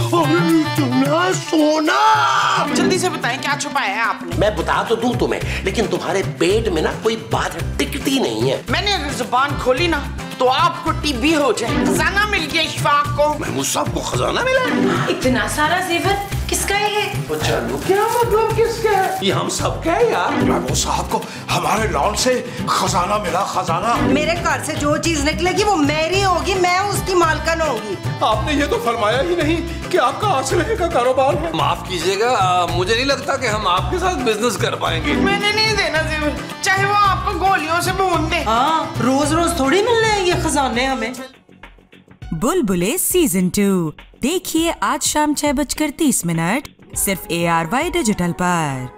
इतना सोना! जल्दी से बताएं क्या छुपाया है आपने? मैं बता तो दूं तुम्हें, लेकिन तुम्हारे पेट में ना कोई बात टिकती नहीं है। मैंने अगर जुबान खोली ना तो आपको टीबी हो जाए। खजाना मिल गया इशफाक को। महमूद साहब को खजाना मिला है? इतना सारा जेवर किसका है ये? चलो क्या मतलब किसका है? ये हम सबका है यार। महमूद साहब को हमारे लॉन से खजाना मिला, खजाना। मेरे घर से जो चीज निकलेगी वो मेरी होगी, मैं उसकी मालकन होगी। आपने ये तो फरमाया ही नहीं कि आपका असलहे का कारोबार है। माफ कीजिएगा, मुझे नहीं लगता कि हम आपके साथ बिजनेस कर पाएंगे। मैंने नहीं देना जेवर, चाहे वो आपको गोलियों से भून दे। हाँ, रोज रोज थोड़ी मिलने हैं ये खजाने हमें। बुलबुले सीजन 2 देखिए आज शाम 6:30 सिर्फ ARY डिजिटल पर।